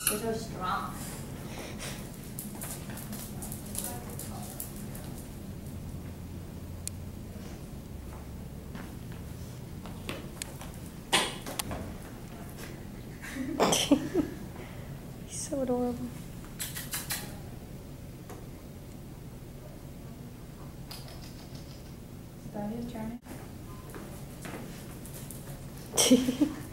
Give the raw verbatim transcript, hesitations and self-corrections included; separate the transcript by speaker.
Speaker 1: They're so strong.
Speaker 2: He's so adorable.
Speaker 1: Is that his turn?